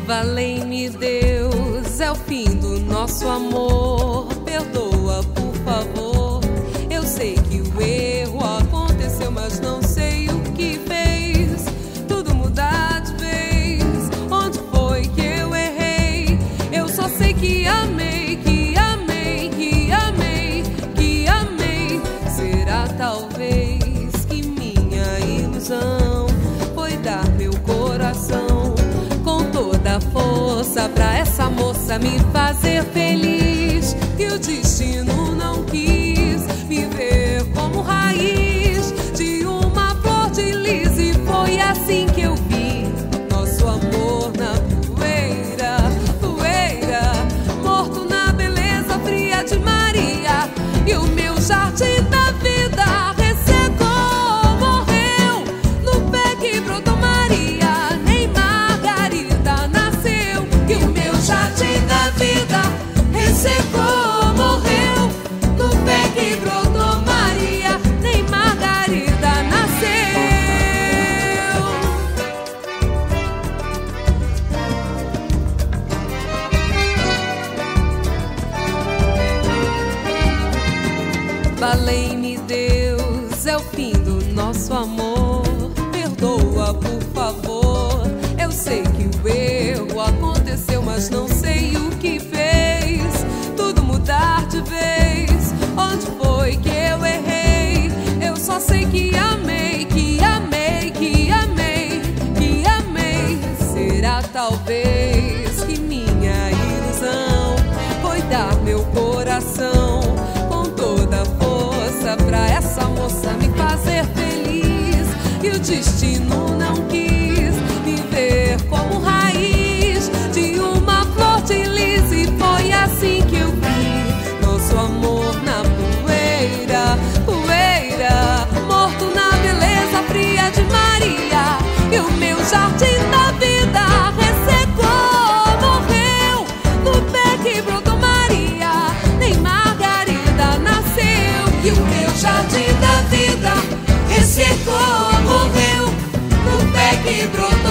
Valei-me Deus, é o fim do nosso amor. Perdoa, por favor. Eu sei que o erro aconteceu, mas não sei o que fez tudo mudar de vez. Onde foi que eu errei? Eu só sei que amei, que amei, que amei, que amei. Será talvez que minha ilusão foi dar meu coração com toda a força pra essa moça me fazer feliz. E o destino não quis me ver como raiz de uma flor de lis. E foi assim que eu vi nosso amor na poeira, poeira, morto na beleza fria de Maria. E o meu jardim da vida ressecou, morreu no pé que brotou Maria. Nem Margarida nasceu. E o meu jardim da vida ressecou, morreu no pé que brotou Maria. Nem Margarida nasceu. Valei-me Deus, é o fim do nosso amor. Perdoa, por favor. Eu sei que o erro aconteceu, mas não sei o que fez tudo mudar de vez. Onde foi que eu errei? Eu só sei que amei, que amei, que amei, que amei. Será talvez que minha ilusão foi dar meu coração com toda a força pra essa moça me fazer feliz. E o destino não quis me ver como raiz de uma flor de lis. E foi assim que eu vi nosso amor na poeira, poeira, morto na beleza fria de Maria. E o meu jardim da vida ressecou, morreu no pé que brotou Maria. Nem Margarida nasceu. E o meu jardim da vida ressecou, morreu no pé que brotou